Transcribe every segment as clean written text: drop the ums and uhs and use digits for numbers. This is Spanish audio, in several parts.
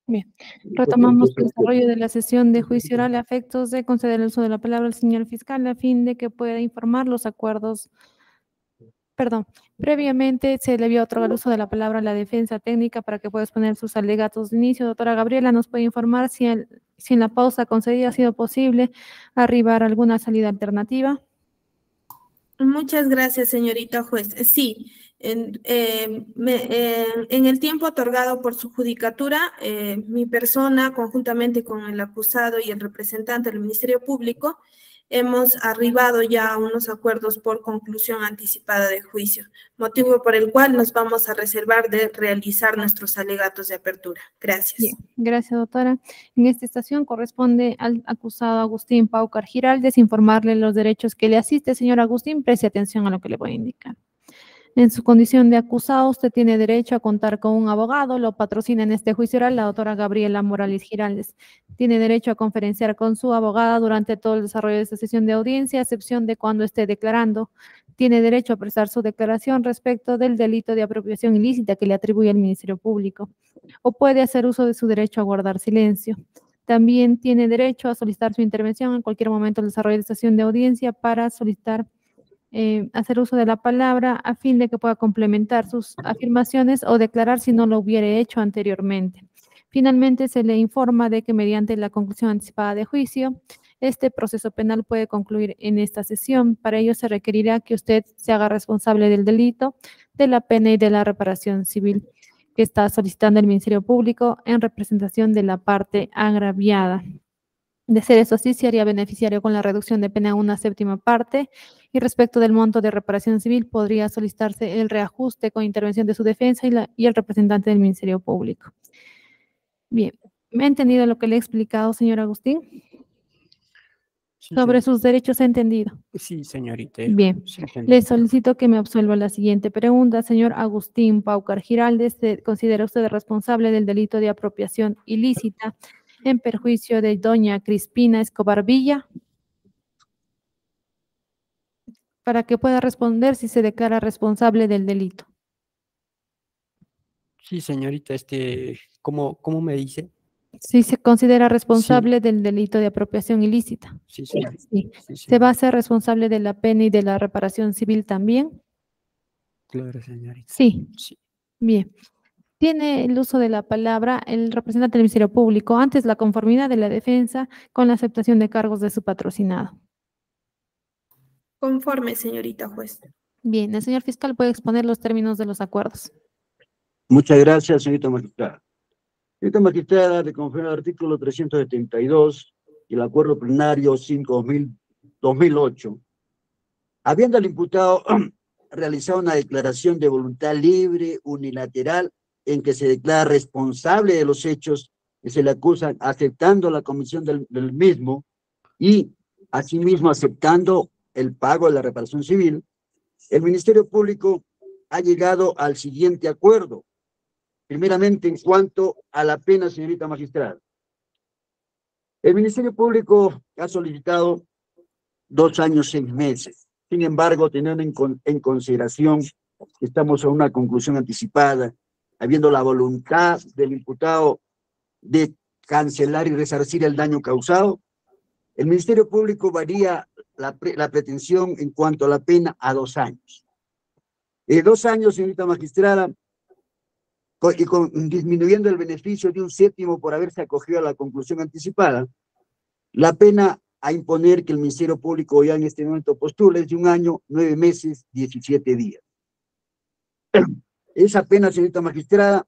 Bien, retomamos el desarrollo de la sesión de juicio oral a efectos de conceder el uso de la palabra al señor fiscal a fin de que pueda informar los acuerdos. Perdón, previamente se le había otorgado el uso de la palabra a la defensa técnica para que pueda exponer sus alegatos de inicio. Doctora Gabriela, ¿nos puede informar si en la pausa concedida ha sido posible arribar a alguna salida alternativa? Muchas gracias, señorita juez. Sí, en el tiempo otorgado por su judicatura, mi persona, conjuntamente con el acusado y el representante del Ministerio Público, hemos arribado ya a unos acuerdos por conclusión anticipada de juicio, motivo por el cual nos vamos a reservar de realizar nuestros alegatos de apertura. Gracias. Bien, gracias, doctora. En esta estación corresponde al acusado Agustín Paucar Giraldes informarle los derechos que le asiste. Señor Agustín, preste atención a lo que le voy a indicar. En su condición de acusado, usted tiene derecho a contar con un abogado, lo patrocina en este juicio oral la doctora Gabriela Morales Giraldes. Tiene derecho a conferenciar con su abogada durante todo el desarrollo de esta sesión de audiencia, a excepción de cuando esté declarando. Tiene derecho a prestar su declaración respecto del delito de apropiación ilícita que le atribuye el Ministerio Público, o puede hacer uso de su derecho a guardar silencio. También tiene derecho a solicitar su intervención en cualquier momento del desarrollo de esta sesión de audiencia para solicitar hacer uso de la palabra a fin de que pueda complementar sus afirmaciones o declarar si no lo hubiera hecho anteriormente. Finalmente, se le informa de que mediante la conclusión anticipada de juicio, este proceso penal puede concluir en esta sesión. Para ello se requerirá que usted se haga responsable del delito, de la pena y de la reparación civil que está solicitando el Ministerio Público en representación de la parte agraviada. De ser eso así, se haría beneficiario con la reducción de pena a una séptima parte, y respecto del monto de reparación civil podría solicitarse el reajuste con intervención de su defensa y el representante del Ministerio Público. Bien, ¿me ha entendido lo que le he explicado, señor Agustín? Sí, Sobre sus derechos, ¿ha entendido? Sí, señorita. Bien, Sí, le solicito que me absuelva la siguiente pregunta. Señor Agustín Paucar Giraldes, ¿se considera usted responsable del delito de apropiación ilícita en perjuicio de doña Crispina Escobar Villa? Para que pueda responder si se declara responsable del delito. Sí, señorita, ¿cómo me dice? Si se considera responsable del delito de apropiación ilícita. Sí, señorita. Sí. Sí, ¿Se va a hacer responsable de la pena y de la reparación civil también? claro, señorita. Sí. Sí. Bien. Tiene el uso de la palabra el representante del Ministerio Público, antes la conformidad de la defensa con la aceptación de cargos de su patrocinado. Conforme, señorita juez. Bien, el señor fiscal puede exponer los términos de los acuerdos. Muchas gracias, señorita magistrada. Señorita magistrada, de conforme al artículo 372 y el acuerdo plenario 5/2008, habiendo el imputado realizado una declaración de voluntad libre, unilateral, en que se declara responsable de los hechos que se le acusan, aceptando la comisión del mismo y, asimismo, aceptando el pago de la reparación civil, el Ministerio Público ha llegado al siguiente acuerdo. Primeramente, en cuanto a la pena, señorita magistrada. El Ministerio Público ha solicitado 2 años, 6 meses. Sin embargo, teniendo en consideración que estamos a una conclusión anticipada, habiendo la voluntad del imputado de cancelar y resarcir el daño causado, el Ministerio Público varía la pretensión en cuanto a la pena a 2 años. 2 años, señorita magistrada, disminuyendo el beneficio de un séptimo por haberse acogido a la conclusión anticipada, la pena a imponer que el Ministerio Público ya en este momento postula es de 1 año, 9 meses, 17 días. Esa pena, señorita magistrada,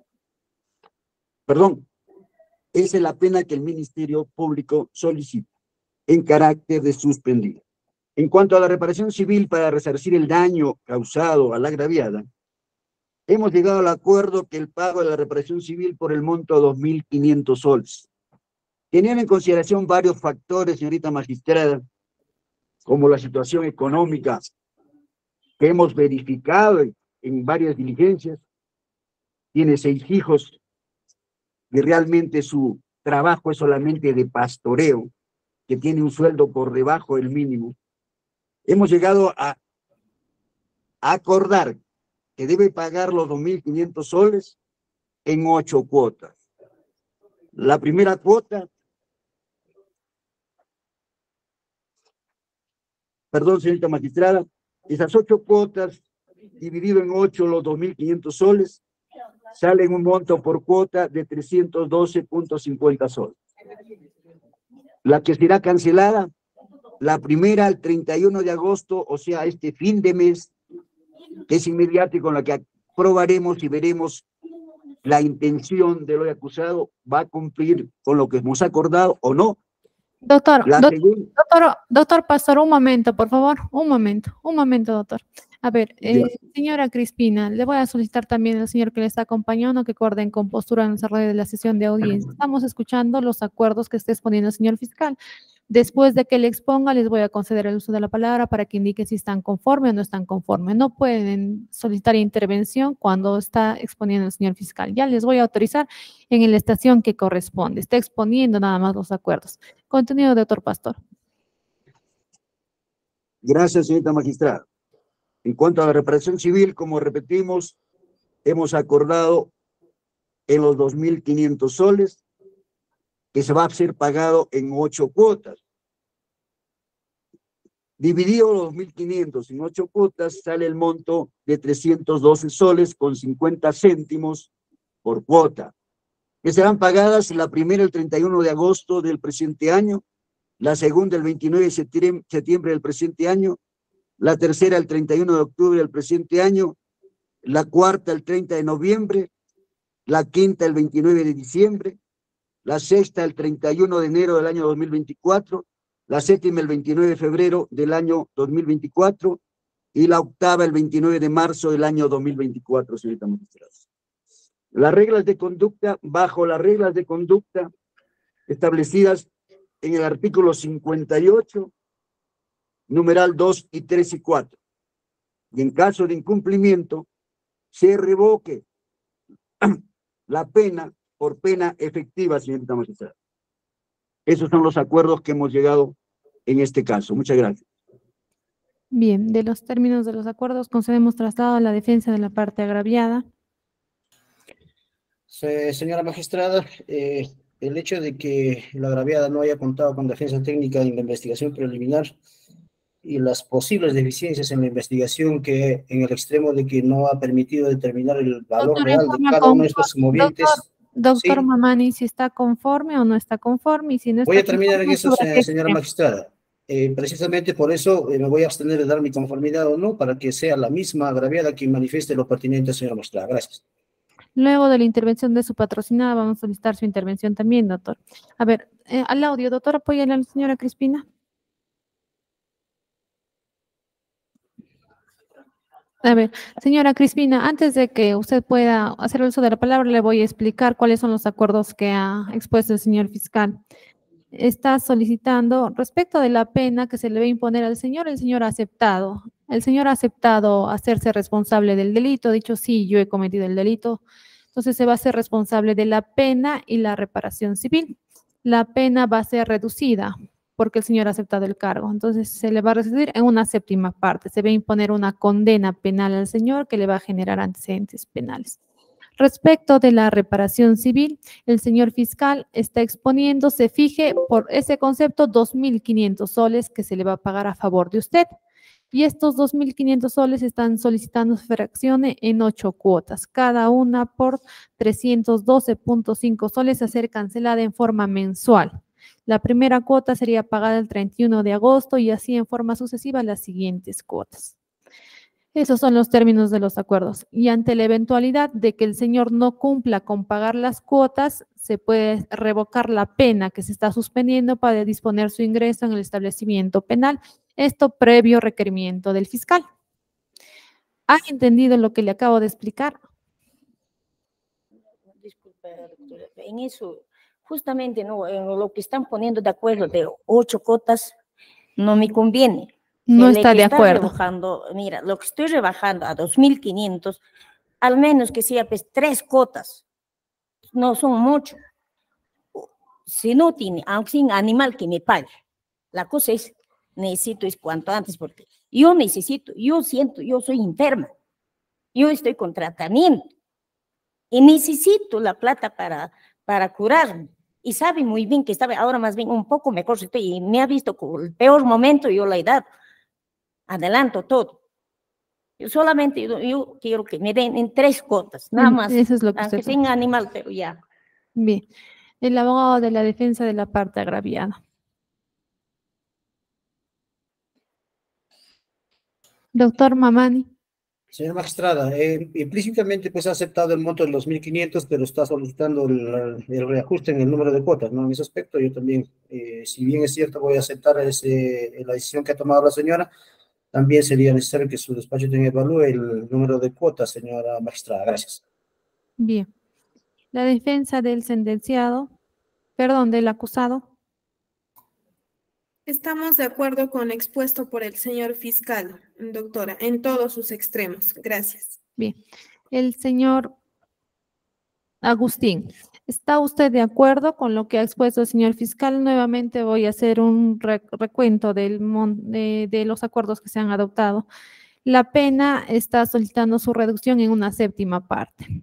esa es la pena que el Ministerio Público solicita en carácter de suspendida. En cuanto a la reparación civil para resarcir el daño causado a la agraviada, hemos llegado al acuerdo que el pago de la reparación civil por el monto de 2.500 soles. Teniendo en consideración varios factores, señorita magistrada, como la situación económica que hemos verificado en varias diligencias, tiene 6 hijos y realmente su trabajo es solamente de pastoreo, que tiene un sueldo por debajo del mínimo. Hemos llegado a acordar que debe pagar los 2.500 soles en 8 cuotas. La primera cuota, perdón, señorita magistrada, esas 8 cuotas, dividido en 8 los 2.500 soles, salen un monto por cuota de 312.50 soles. La que será cancelada, la primera el 31 de agosto, o sea, este fin de mes, que es inmediato y con la que aprobaremos y veremos la intención del hoy acusado, va a cumplir con lo que hemos acordado o no. Doctor, doctor Pastor, un momento, por favor, un momento, doctor. A ver, señora Crispina, le voy a solicitar también al señor que le está acompañando que coordine con postura en el desarrollo de la sesión de audiencia. Estamos escuchando los acuerdos que está exponiendo el señor fiscal. Después de que le exponga, les voy a conceder el uso de la palabra para que indiquen si están conformes o no están conformes. No pueden solicitar intervención cuando está exponiendo el señor fiscal. Ya les voy a autorizar en la estación que corresponde. Está exponiendo nada más los acuerdos. Contenido, doctor Pastor. Gracias, señorita magistrada. En cuanto a la reparación civil, como repetimos, hemos acordado en los 2.500 soles que se va a ser pagado en 8 cuotas. Dividido los 2.500 en 8 cuotas, sale el monto de 312 soles con 50 céntimos por cuota, que serán pagadas la primera el 31 de agosto del presente año, la segunda el 29 de septiembre del presente año, la tercera el 31 de octubre del presente año, la cuarta el 30 de noviembre, la quinta el 29 de diciembre, la sexta el 31 de enero del año 2024, la séptima el 29 de febrero del año 2024 y la octava el 29 de marzo del año 2024, señorita magistrada. Las reglas de conducta, bajo las reglas de conducta establecidas en el artículo 58, numeral 2 y 3 y 4. Y en caso de incumplimiento, se revoque la pena por pena efectiva, señorita magistrada. Esos son los acuerdos que hemos llegado en este caso. Muchas gracias. Bien, de los términos de los acuerdos concedemos traslado a la defensa de la parte agraviada. Señora magistrada, el hecho de que la agraviada no haya contado con defensa técnica en la investigación preliminar y las posibles deficiencias en la investigación que en el extremo de que no ha permitido determinar el valor real de cada uno de estos movientes. Doctor ¿sí? Mamani, si está conforme o no está conforme, y si no está Voy a terminar en eso, conforme, señora magistrada. Precisamente por eso me voy a abstener de dar mi conformidad o no, para que sea la misma agraviada quien manifieste lo pertinente, señora magistrada. Gracias. Luego de la intervención de su patrocinada, vamos a solicitar su intervención también, doctor. A ver, al audio, doctor, apóyale a la señora Crispina. A ver, señora Crispina, antes de que usted pueda hacer uso de la palabra, le voy a explicar cuáles son los acuerdos que ha expuesto el señor fiscal. Está solicitando, respecto de la pena que se le va a imponer al señor, el señor ha aceptado. El señor ha aceptado hacerse responsable del delito, ha dicho, sí, yo he cometido el delito. Entonces se va a hacer responsable de la pena y la reparación civil. La pena va a ser reducida porque el señor ha aceptado el cargo. Entonces se le va a reducir en una séptima parte. Se va a imponer una condena penal al señor que le va a generar antecedentes penales. Respecto de la reparación civil, el señor fiscal está exponiendo, se fije por ese concepto 2.500 soles que se le va a pagar a favor de usted. Y estos 2.500 soles están solicitando se fraccione en 8 cuotas, cada una por 312.5 soles a ser cancelada en forma mensual. La primera cuota sería pagada el 31 de agosto y así en forma sucesiva las siguientes cuotas. Esos son los términos de los acuerdos. Y ante la eventualidad de que el señor no cumpla con pagar las cuotas, se puede revocar la pena que se está suspendiendo para disponer su ingreso en el establecimiento penal. Esto previo requerimiento del fiscal. ¿Ha entendido lo que le acabo de explicar? Disculpe, doctora, en eso, justamente no, en lo que están poniendo de acuerdo de 8 cuotas, no me conviene. No está de acuerdo. Rebajando, mira, lo que estoy rebajando a 2.500, al menos que sea pues 3 cuotas, no son mucho. Si no tiene, aunque sin animal que me pague, la cosa es, necesito es cuanto antes, porque yo necesito, yo siento, yo soy enferma, yo estoy con tratamiento y necesito la plata para curarme. y sabe muy bien que estaba ahora más bien un poco mejor y me ha visto con el peor momento, yo la edad, adelanto todo. Yo solamente, yo quiero que me den en 3 cuotas, nada más, Eso es lo que aunque usted... tenga animal, pero ya. Bien. El abogado de la defensa de la parte agraviada. Doctor Mamani. Señora magistrada, implícitamente pues ha aceptado el monto de los 1.500, pero está solicitando el reajuste en el número de cuotas, ¿no? En ese aspecto yo también, si bien es cierto, voy a aceptar la decisión que ha tomado la señora, también sería necesario que su despacho también evalúe el número de cuotas, señora magistrada. Gracias. Bien. La defensa del sentenciado, perdón, del acusado. Estamos de acuerdo con lo expuesto por el señor fiscal, doctora, en todos sus extremos. Gracias. Bien. El señor Agustín, ¿está usted de acuerdo con lo que ha expuesto el señor fiscal? Nuevamente voy a hacer un recuento de los acuerdos que se han adoptado. La pena está solicitando su reducción en una 7ª parte.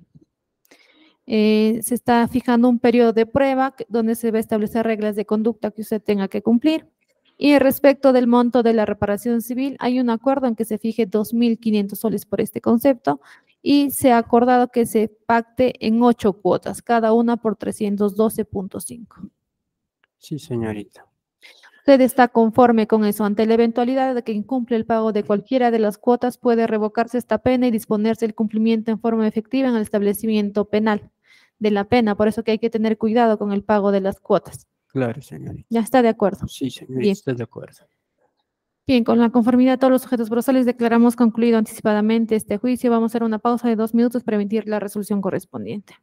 Se está fijando un periodo de prueba donde se va a establecer reglas de conducta que usted tenga que cumplir. Y respecto del monto de la reparación civil, hay un acuerdo en que se fije 2.500 soles por este concepto y se ha acordado que se pacte en 8 cuotas, cada una por 312.5. Sí, señorita. ¿Usted está conforme con eso? Ante la eventualidad de que incumple el pago de cualquiera de las cuotas, puede revocarse esta pena y disponerse el cumplimiento en forma efectiva en el establecimiento penal de la pena. Por eso que hay que tener cuidado con el pago de las cuotas. Claro, señorita. ¿Ya está de acuerdo? Sí, señorita, Bien. estoy de acuerdo. Bien, con la conformidad de todos los sujetos procesales declaramos concluido anticipadamente este juicio. Vamos a hacer una pausa de 2 minutos para emitir la resolución correspondiente.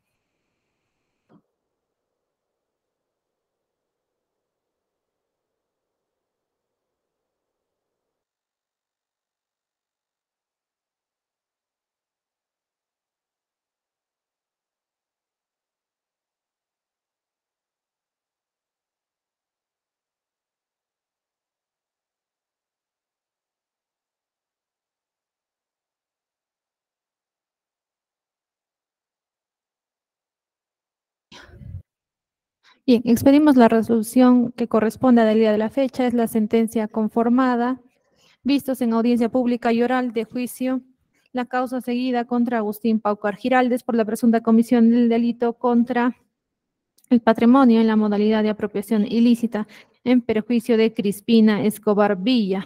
Bien, expedimos la resolución que corresponde al día de la fecha, es la sentencia conformada, vistos en audiencia pública y oral de juicio, la causa seguida contra Agustín Paucar Giraldes por la presunta comisión del delito contra el patrimonio en la modalidad de apropiación ilícita en perjuicio de Crispina Escobar Villa.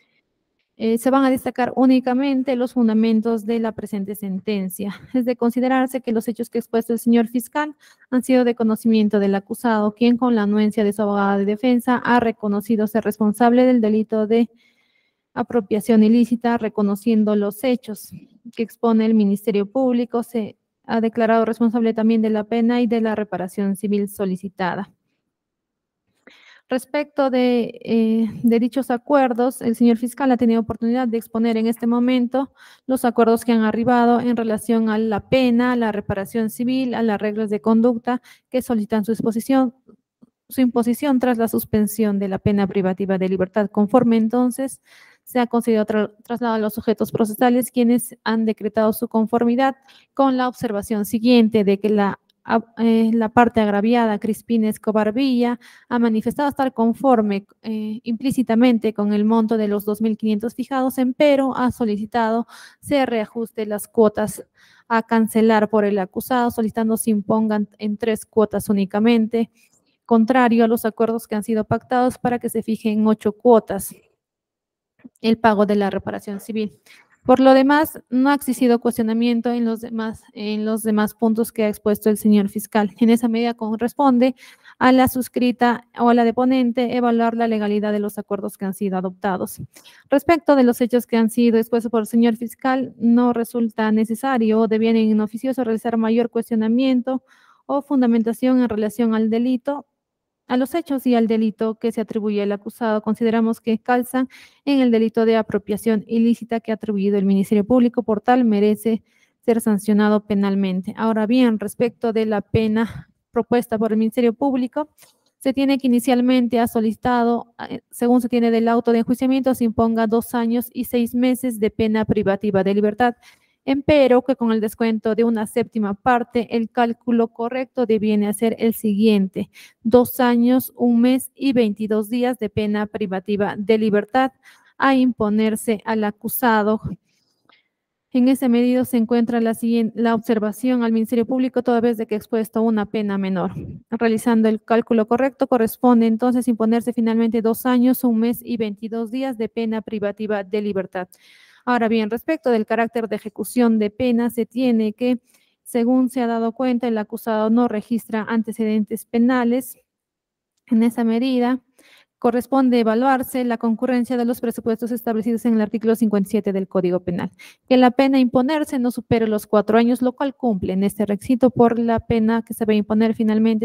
Se van a destacar únicamente los fundamentos de la presente sentencia. Es de considerarse que los hechos que ha expuesto el señor fiscal han sido de conocimiento del acusado, quien con la anuencia de su abogada de defensa ha reconocido ser responsable del delito de apropiación ilícita, reconociendo los hechos que expone el Ministerio Público. Se ha declarado responsable también de la pena y de la reparación civil solicitada. Respecto de dichos acuerdos, el señor fiscal ha tenido oportunidad de exponer en este momento los acuerdos que han arribado en relación a la pena, a la reparación civil, a las reglas de conducta que solicitan su imposición tras la suspensión de la pena privativa de libertad. Conforme entonces se ha considerado trasladado a los sujetos procesales, quienes han decretado su conformidad con la observación siguiente de que la parte agraviada, Crispina Escobar Villa, ha manifestado estar conforme implícitamente con el monto de los 2.500 fijados, pero ha solicitado se reajuste las cuotas a cancelar por el acusado, solicitando se impongan en 3 cuotas únicamente, contrario a los acuerdos que han sido pactados para que se fijen en 8 cuotas el pago de la reparación civil. Por lo demás, no ha existido cuestionamiento en los demás puntos que ha expuesto el señor fiscal. En esa medida corresponde a la suscrita o a la deponente evaluar la legalidad de los acuerdos que han sido adoptados. Respecto de los hechos que han sido expuestos por el señor fiscal, no resulta necesario o debiera inoficioso realizar mayor cuestionamiento o fundamentación en relación al delito, a los hechos y al delito que se atribuye al acusado. Consideramos que calzan en el delito de apropiación ilícita que ha atribuido el Ministerio Público, por tal merece ser sancionado penalmente. Ahora bien, respecto de la pena propuesta por el Ministerio Público, se tiene que inicialmente ha solicitado, según se tiene del auto de enjuiciamiento, se imponga 2 años y 6 meses de pena privativa de libertad. empero que con el descuento de una séptima parte, el cálculo correcto deviene a ser el siguiente: 2 años, 1 mes y 22 días de pena privativa de libertad a imponerse al acusado. En ese medido se encuentra la observación al Ministerio Público toda vez de que expuesto a una pena menor. Realizando el cálculo correcto, corresponde entonces imponerse finalmente 2 años, 1 mes y 22 días de pena privativa de libertad. Ahora bien, respecto del carácter de ejecución de pena, se tiene que, según se ha dado cuenta, el acusado no registra antecedentes penales. En esa medida, corresponde evaluarse la concurrencia de los presupuestos establecidos en el artículo 57 del Código Penal, que la pena a imponerse no supere los 4 años, lo cual cumple en este requisito por la pena que se va a imponer finalmente,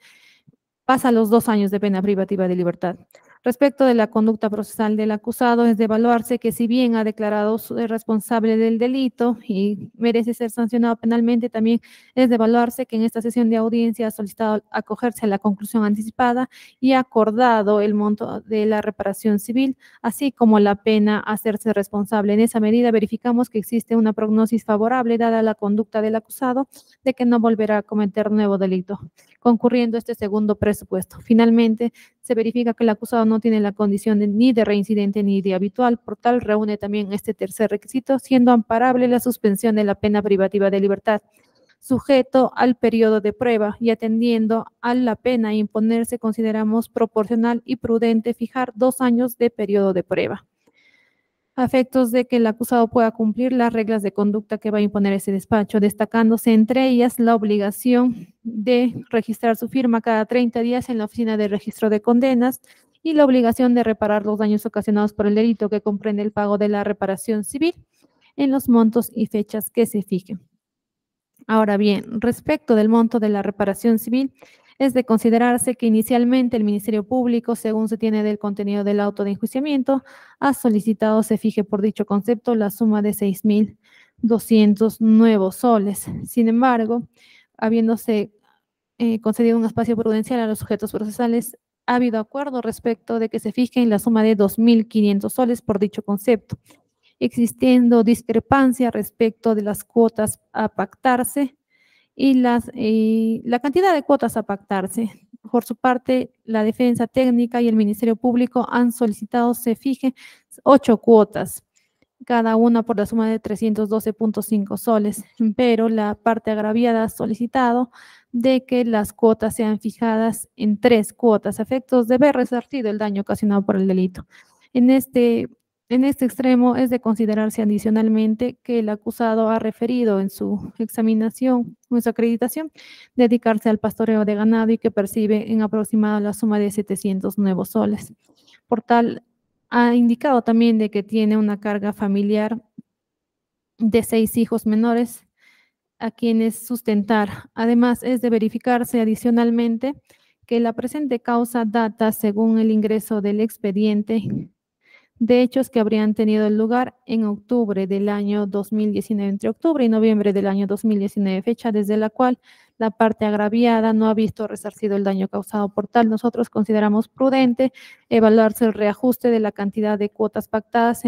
pasa los 2 años de pena privativa de libertad. Respecto de la conducta procesal del acusado, es de evaluarse que si bien ha declarado responsable del delito y merece ser sancionado penalmente, también es de evaluarse que en esta sesión de audiencia ha solicitado acogerse a la conclusión anticipada y ha acordado el monto de la reparación civil, así como la pena a hacerse responsable. En esa medida verificamos que existe una prognosis favorable dada la conducta del acusado de que no volverá a cometer nuevo delito, concurriendo este segundo presupuesto. Finalmente, se verifica que el acusado no tiene la condición ni de reincidente ni de habitual, por tal reúne también este tercer requisito, siendo amparable la suspensión de la pena privativa de libertad, sujeto al periodo de prueba y atendiendo a la pena a imponerse, consideramos proporcional y prudente fijar 2 años de periodo de prueba, a efectos de que el acusado pueda cumplir las reglas de conducta que va a imponer ese despacho, destacándose entre ellas la obligación de registrar su firma cada 30 días en la oficina de registro de condenas y la obligación de reparar los daños ocasionados por el delito, que comprende el pago de la reparación civil en los montos y fechas que se fijen. Ahora bien, respecto del monto de la reparación civil, es de considerarse que inicialmente el Ministerio Público, según se tiene del contenido del auto de enjuiciamiento, ha solicitado se fije por dicho concepto la suma de 6.200 nuevos soles. Sin embargo, habiéndose concedido un espacio prudencial a los sujetos procesales, ha habido acuerdo respecto de que se fije en la suma de 2.500 soles por dicho concepto, existiendo discrepancia respecto de las cuotas a pactarse y la cantidad de cuotas a pactarse. Por su parte, la defensa técnica y el Ministerio Público han solicitado se fije 8 cuotas, cada una por la suma de 312.5 soles, pero la parte agraviada ha solicitado de que las cuotas sean fijadas en 3 cuotas, a efectos de ver resarcido el daño ocasionado por el delito. En este extremo es de considerarse adicionalmente que el acusado ha referido en su examinación, en su acreditación, dedicarse al pastoreo de ganado y que percibe en aproximado la suma de 700 nuevos soles. Por tal, ha indicado también de que tiene una carga familiar de 6 hijos menores a quienes sustentar. Además, es de verificarse adicionalmente que la presente causa data, según el ingreso del expediente, de hechos que habrían tenido lugar en octubre del año 2019, entre octubre y noviembre del año 2019, fecha desde la cual la parte agraviada no ha visto resarcido el daño causado. Por tal, nosotros consideramos prudente evaluarse el reajuste de la cantidad de cuotas pactadas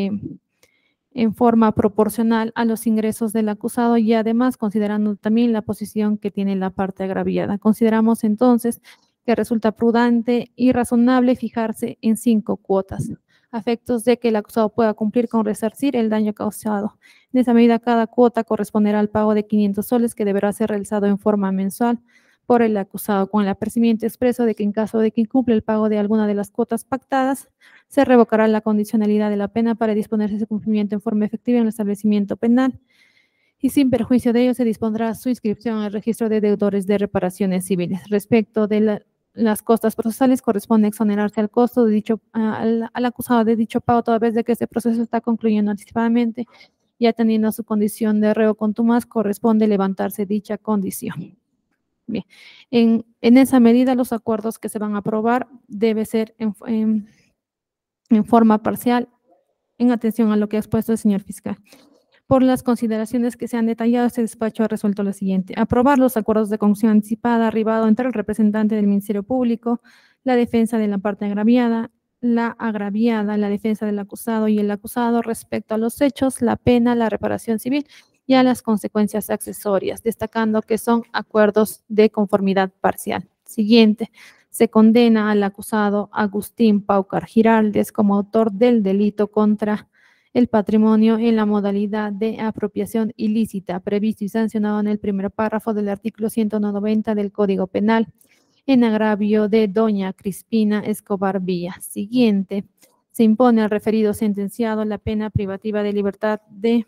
en forma proporcional a los ingresos del acusado y además considerando también la posición que tiene la parte agraviada. Consideramos entonces que resulta prudente y razonable fijarse en 5 cuotas, a efectos de que el acusado pueda cumplir con resarcir el daño causado. En esa medida, cada cuota corresponderá al pago de 500 soles que deberá ser realizado en forma mensual por el acusado, con el apercibimiento expreso de que en caso de que incumpla el pago de alguna de las cuotas pactadas, se revocará la condicionalidad de la pena para disponerse ese cumplimiento en forma efectiva en el establecimiento penal y sin perjuicio de ello se dispondrá su inscripción al registro de deudores de reparaciones civiles. Respecto de las costas procesales, corresponde exonerarse al costo de dicho, al acusado de dicho pago toda vez de que este proceso está concluyendo anticipadamente y atendiendo a su condición de reo contumaz, corresponde levantarse dicha condición. Bien, en esa medida los acuerdos que se van a aprobar debe ser en forma parcial, en atención a lo que ha expuesto el señor fiscal. Por las consideraciones que se han detallado, este despacho ha resuelto lo siguiente: aprobar los acuerdos de conclusión anticipada arribado entre el representante del Ministerio Público, la defensa de la parte agraviada, la agraviada, la defensa del acusado y el acusado respecto a los hechos, la pena, la reparación civil y a las consecuencias accesorias, destacando que son acuerdos de conformidad parcial. Siguiente, se condena al acusado Agustín Paucar Giraldes como autor del delito contra el patrimonio en la modalidad de apropiación ilícita previsto y sancionado en el primer párrafo del artículo 190 del Código Penal, en agravio de doña Crispina Escobar Villa. Siguiente, se impone al referido sentenciado la pena privativa de libertad de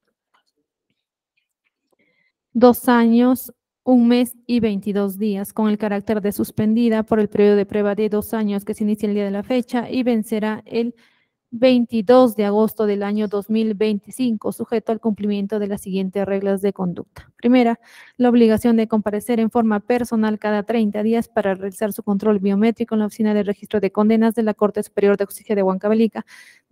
2 años, 1 mes y 22 días, con el carácter de suspendida por el periodo de prueba de 2 años que se inicia el día de la fecha y vencerá el 22 de agosto del año 2025, sujeto al cumplimiento de las siguientes reglas de conducta. Primera, la obligación de comparecer en forma personal cada 30 días para realizar su control biométrico en la Oficina de Registro de Condenas de la Corte Superior de Justicia de Huancavelica.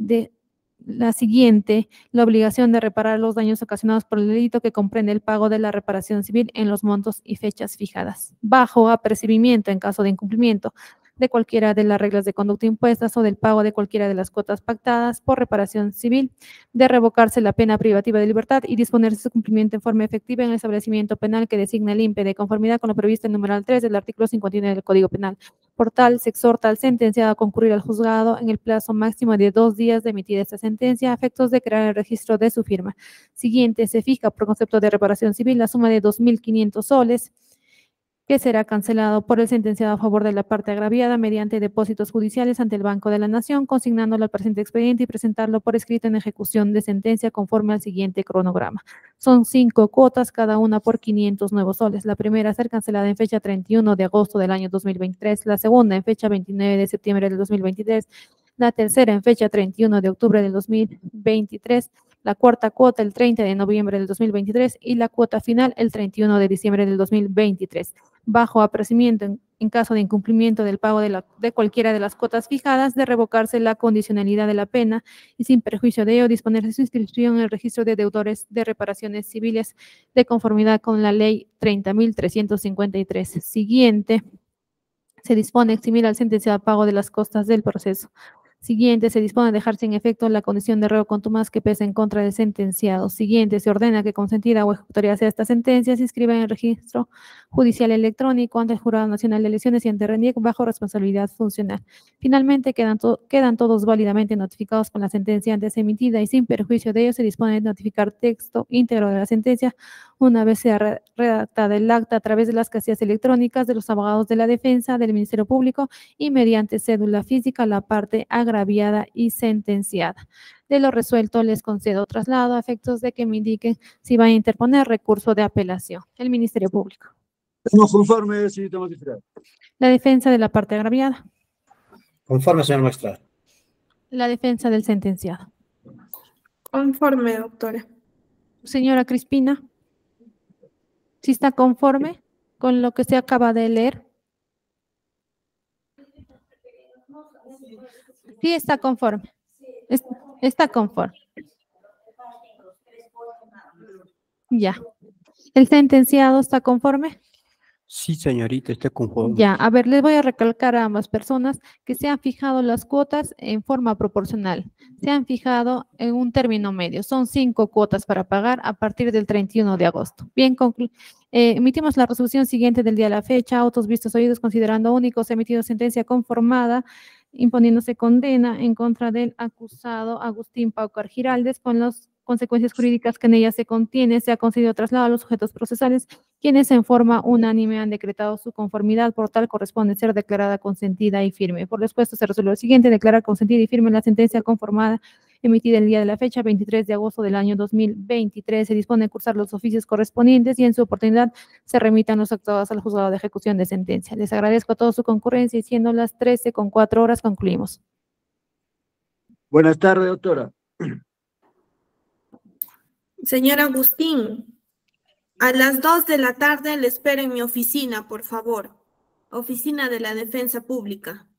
La siguiente, la obligación de reparar los daños ocasionados por el delito, que comprende el pago de la reparación civil en los montos y fechas fijadas, bajo apercibimiento en caso de incumplimiento de cualquiera de las reglas de conducta impuestas o del pago de cualquiera de las cuotas pactadas por reparación civil, de revocarse la pena privativa de libertad y disponerse su cumplimiento en forma efectiva en el establecimiento penal que designa el INPE de conformidad con lo previsto en el numeral 3 del artículo 59 del Código Penal. Por tal, se exhorta al sentenciado a concurrir al juzgado en el plazo máximo de 2 días de emitida esta sentencia a efectos de crear el registro de su firma. Siguiente, se fija por concepto de reparación civil la suma de 2.500 soles, que será cancelado por el sentenciado a favor de la parte agraviada mediante depósitos judiciales ante el Banco de la Nación, consignándolo al presente expediente y presentarlo por escrito en ejecución de sentencia conforme al siguiente cronograma. Son 5 cuotas, cada una por 500 nuevos soles. La primera a ser cancelada en fecha 31 de agosto del año 2023, la segunda en fecha 29 de septiembre del 2023, la tercera en fecha 31 de octubre del 2023, la cuarta cuota el 30 de noviembre del 2023 y la cuota final el 31 de diciembre del 2023. Bajo apercibimiento en caso de incumplimiento del pago de cualquiera de las cuotas fijadas, de revocarse la condicionalidad de la pena y sin perjuicio de ello disponerse su inscripción en el registro de deudores de reparaciones civiles de conformidad con la ley 30.353. Siguiente, se dispone eximir al sentenciado pago de las costas del proceso. Siguiente, se dispone a dejar sin efecto la condición de reo contumaz que pesa en contra del sentenciado. Siguiente, se ordena que consentida o ejecutoria sea esta sentencia, se inscriba en el registro judicial electrónico ante el Jurado Nacional de Elecciones y ante RENIEC bajo responsabilidad funcional. Finalmente, quedan todos válidamente notificados con la sentencia antes emitida y sin perjuicio de ello se dispone de notificar texto íntegro de la sentencia una vez sea redactada el acta a través de las casillas electrónicas de los abogados de la defensa del Ministerio Público y mediante cédula física a la parte agraviada y sentenciada. De lo resuelto, les concedo traslado a efectos de que me indiquen si van a interponer recurso de apelación. El Ministerio Público. No conforme, señorita magistrada. La defensa de la parte agraviada. Conforme, señor magistrado. La defensa del sentenciado. Conforme, doctora. Señora Crispina, ¿sí está conforme con lo que se acaba de leer? Sí, está conforme. Está conforme. Ya. ¿El sentenciado está conforme? Sí, señorita, estoy conforme. Ya, a ver, les voy a recalcar a ambas personas que se han fijado las cuotas en forma proporcional. Se han fijado en un término medio. Son 5 cuotas para pagar a partir del 31 de agosto. Bien, emitimos la resolución siguiente del día de la fecha. Autos vistos oídos considerando únicos, emitido sentencia conformada, imponiéndose condena en contra del acusado Agustín Paucar Giraldes con las consecuencias jurídicas que en ella se contiene. Se ha concedido traslado a los sujetos procesales, quienes en forma unánime han decretado su conformidad, por tal corresponde ser declarada consentida y firme. Por lo expuesto se resuelve lo siguiente: declarar consentida y firme la sentencia conformada emitida el día de la fecha 23 de agosto del año 2023. Se dispone de cursar los oficios correspondientes y en su oportunidad se remitan los actuados al juzgado de ejecución de sentencia. Les agradezco a todos su concurrencia y siendo las 13:04 concluimos. Buenas tardes, doctora. Señor Agustín, a las 2 de la tarde le espero en mi oficina, por favor. Oficina de la Defensa Pública.